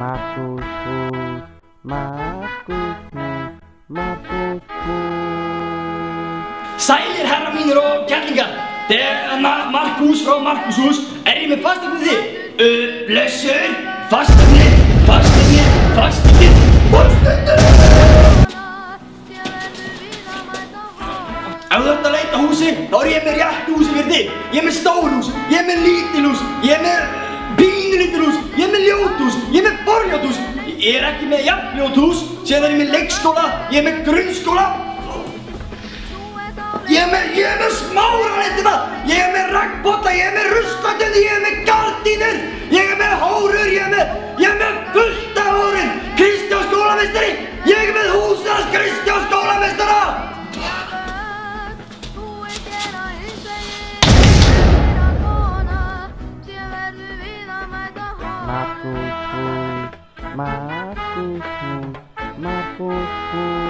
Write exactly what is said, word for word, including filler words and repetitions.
Markus Hús, Markus Hús, Markus Hús. Sælir herrar mínir og kærlingar, þegar Markus frá Markus Hús er ég með fastefnið þið. Uh, blessur, fastefnið, fastefnið, fastefnið, fastefnið. Ef þú ert að leita húsi, þá er ég með réttu húsi fyrir þig. Ég er með stór hús, ég er með lítil hús, ég er með pínulítil hús, ég er með ljót hús, ég er með forljót hús. Ég er ekki með jafnljót hús, síðan er ég með leikskóla, ég er með grunnskóla. Ég er með, ég er með smáralitina, ég er með raggpotta, ég er með ruslatunni, ég er með gardínur, ég er með hórur, ég er með, ég er með fullt af hórum. Kristján skólameistari, ég er með húsið hans Kristján skólameistara. Markus Hús, Markus Hús, Markus Hús.